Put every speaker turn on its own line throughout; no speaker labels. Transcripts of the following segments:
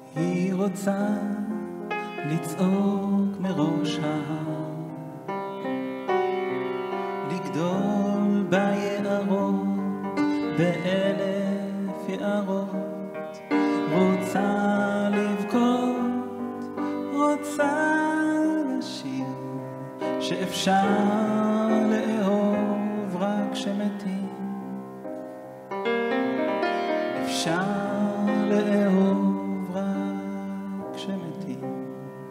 היא רוצה לצעוק מראש ההר, לגדול ביערות, באלף יערות, רוצה לבכות, רוצה לשיר, שאפשר לאהוב רק שמתים, אפשר לאהוב רק שמתים.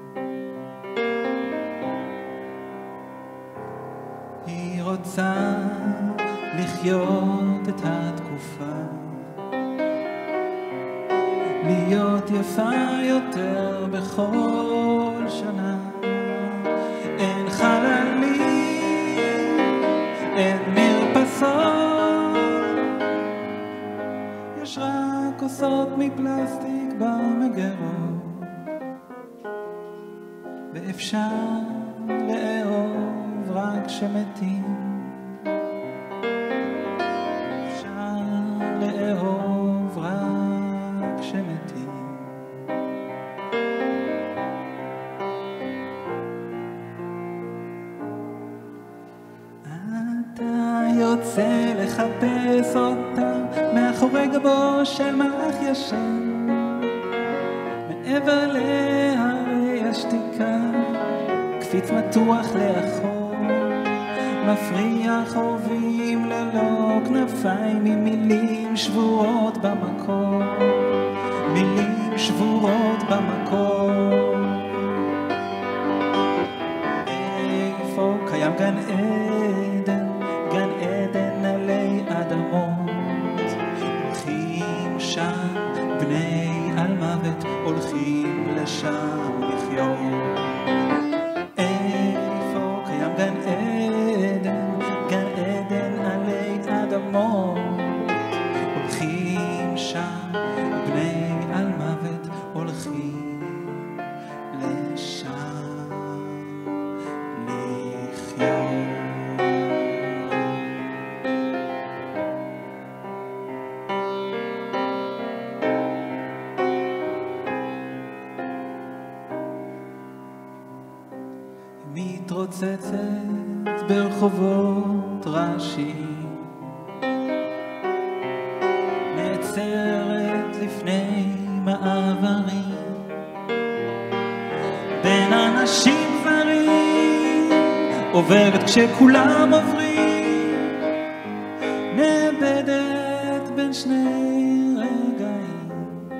היא רוצה לחיות את התקופה, להיות יפה יותר בכל שנה. אין חללים, אין מרפסות, יש רק כוסות מפלסטיק במגירות, ואפשר לאהוב רק שמתים, אפשר לאהוב רק שמתים. אתה יוצא לחפש אותה מאחורי גבו של מלאך ישן, מעבר להרי השתיקה, קפיץ מתוח לאחור, מפריע חורבים ללא כנפיים, עם מילים שבורות במקור, מילים שבורות במקור. איפה קיים גן עדן, גן עדן עלי אדמות, הולכים שם בני על מוות, הולכים לשם לחיות. איפה קיים גן עדן, גן עדן עלי אדמות, הולכים שם בני על מוות, הולכים לשם לחיות. מתרוצצת ברחובות ראשיים, נעצרת לפני מעברים, בין אנשים זרים, עוברת כשכולם עוברים, נאבדת בין שני רגעים,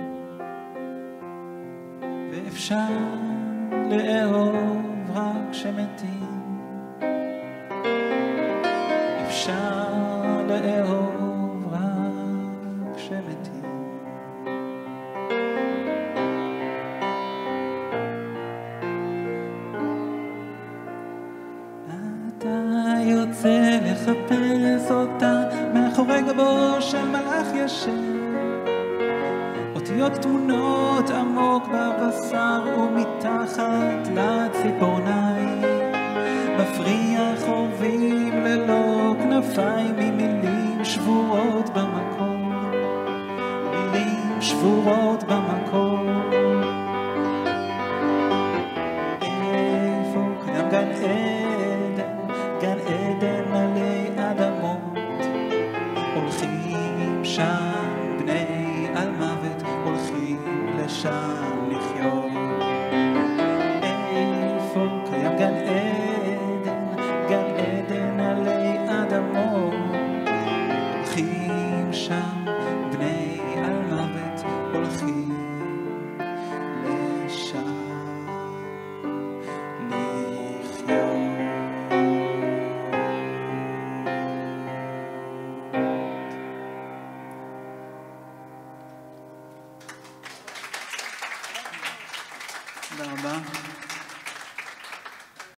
ואפשר לאהוב רק שמתים, אפשר לאהוב רק שמתים. אתה יוצא לחפש אותה מאחורי גבו של מלאך ישן, אותיות תמונות עמוק בבשר ומתחת לציפורניים, מפריע חורבים ללא כנפיים, עם מילים שבורות במקור, מילים שבורות במקור. איפה קיים גן עדן, גן עדן עלי אדמות, הולכים שם בני על מוות, הולכים לשם